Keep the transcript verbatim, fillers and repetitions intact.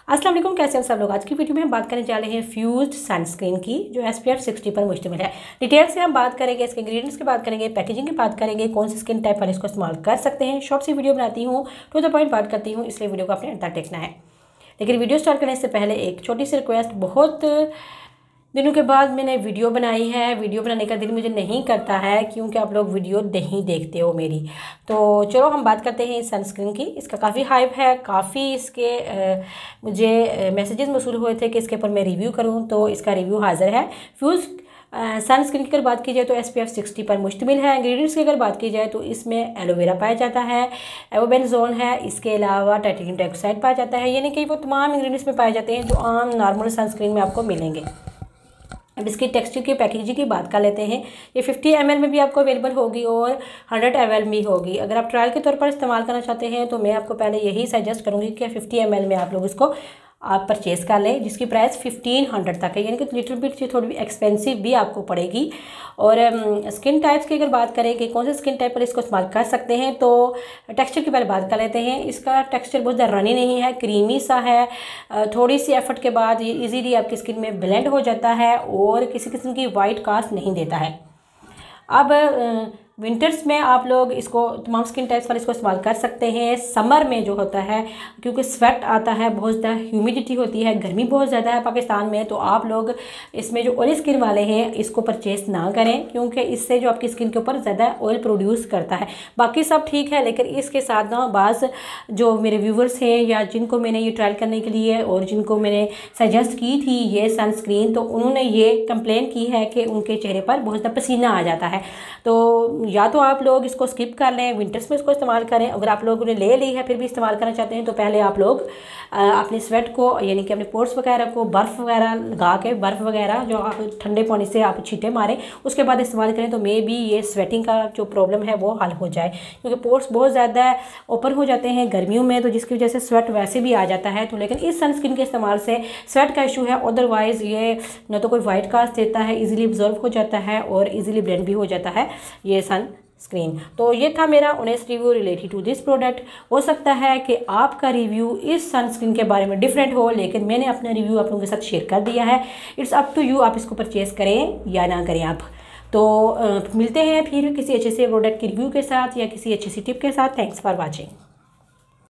अस्सलाम वालेकुम, कैसे हैं सब लोग। आज की वीडियो में हम बात करने जा रहे हैं फ्यूज्ड सनस्क्रीन की, जो एस पी एफ सिक्सटी पर मुश्तमिल है। डिटेल से हम बात करेंगे, इसके इंग्रेडिएंट्स की बात करेंगे, पैकेजिंग की बात करेंगे, कौन सी स्किन टाइप पर इसको इस्तेमाल कर सकते हैं। शॉर्ट सी वीडियो बनाती हूँ, टू द पॉइंट बात करती हूँ, इसलिए वीडियो को अपने अंत तक देखना है। लेकिन वीडियो स्टार्ट करने से पहले एक छोटी सी रिक्वेस्ट, बहुत दिनों के बाद मैंने वीडियो बनाई है। वीडियो बनाने का दिल मुझे नहीं करता है क्योंकि आप लोग वीडियो नहीं देखते हो मेरी। तो चलो हम बात करते हैं इस सनस्क्रीन की। इसका काफ़ी हाइप है, काफ़ी इसके आ, मुझे मैसेजेस मौसूल हुए थे कि इसके ऊपर मैं रिव्यू करूं, तो इसका रिव्यू हाजिर है। फ्यूज सनस्क्रीन की अगर बात की जाए तो एस पी एफ सिक्सटी पर मुश्तमिल है। इंग्रेडिएंट्स की अगर बात की जाए तो इसमें एलोवेरा पाया जाता है, एवोबेंजोन है, इसके अलावा टाइटेनियम डाइऑक्साइड पाया जाता है। यानी कि वो तमाम इंग्रेडिएंट्स में पाए जाते हैं जो आम नॉर्मल सनस्क्रीन में आपको मिलेंगे। अब इसकी टेक्सचर की पैकेजिंग की बात कर लेते हैं। ये फिफ्टी एम एल में भी आपको अवेलेबल होगी और हंड्रेड एम एल भी होगी। अगर आप ट्रायल के तौर पर इस्तेमाल करना चाहते हैं तो मैं आपको पहले यही सजेस्ट करूँगी कि फिफ्टी एम एल में आप लोग इसको आप परचेज़ कर लें, जिसकी प्राइस फिफ्टीन हंड्रेड तक है, यानी कि लिटिल बिट थोड़ी एक्सपेंसिव भी आपको पड़ेगी। और स्किन टाइप्स की अगर बात करें कि कौन से स्किन टाइप पर इसको इस्तेमाल कर सकते हैं, तो टेक्सचर की पहले बात कर लेते हैं। इसका टेक्सचर बहुत ज़्यादा रनी नहीं है, क्रीमी सा है। थोड़ी सी एफर्ट के बाद ये इजीली आपकी स्किन में ब्लेंड हो जाता है और किसी किस्म की वाइट कास्ट नहीं देता है। अब विंटर्स में आप लोग इसको तमाम स्किन टाइप्स पर इसको इस्तेमाल कर सकते हैं। समर में जो होता है, क्योंकि स्वेट आता है, बहुत ज़्यादा ह्यूमिडिटी होती है, गर्मी बहुत ज़्यादा है पाकिस्तान में, तो आप लोग इसमें जो ऑयली स्किन वाले हैं इसको परचेस ना करें, क्योंकि इससे जो आपकी स्किन के ऊपर ज़्यादा ऑयल प्रोड्यूस करता है। बाकी सब ठीक है, लेकिन इसके साथ ना बाज़ जो मेरे व्यूवर्स हैं या जिनको मैंने ये ट्रायल करने के लिए और जिनको मैंने सजेस्ट की थी ये सनस्क्रीन, तो उन्होंने ये कंप्लेन की है कि उनके चेहरे पर बहुत ज़्यादा पसीना आ जाता है। तो या तो आप लोग इसको स्किप कर लें, विंटर्स में इसको इस्तेमाल करें। अगर आप लोगों ने ले ली है फिर भी इस्तेमाल करना चाहते हैं तो पहले आप लोग अपने स्वेट को, यानी कि अपने पोर्स वगैरह को बर्फ़ वगैरह लगा के, बर्फ़ वगैरह जो आप ठंडे पानी से आप छींटे मारें, उसके बाद इस्तेमाल करें, तो मे बी ये स्वेटिंग का जो प्रॉब्लम है वो हल हो जाए। क्योंकि पोर्स बहुत ज़्यादा ओपन हो जाते हैं गर्मियों में, तो जिसकी वजह से स्वेट वैसे भी आ जाता है। तो लेकिन इस सनस्क्रीन के इस्तेमाल से स्वेट का इशू है, अदरवाइज़ ये न तो कोई वाइट कास्ट देता है, ईजिली ऑब्जर्व हो जाता है और ईजिली ब्लेंड भी हो जाता है ये सन स्क्रीन। तो ये था मेरा honest review related to this product. हो सकता है कि आपका रिव्यू इस सनस्क्रीन के बारे में डिफरेंट हो, लेकिन मैंने अपना रिव्यू आप लोगों के साथ शेयर कर दिया है। इट्स अप टू यू, आप इसको परचेज़ करें या ना करें आप। तो आ, मिलते हैं फिर किसी अच्छे से प्रोडक्ट के रिव्यू के साथ या किसी अच्छी सी टिप के साथ। Thanks for watching.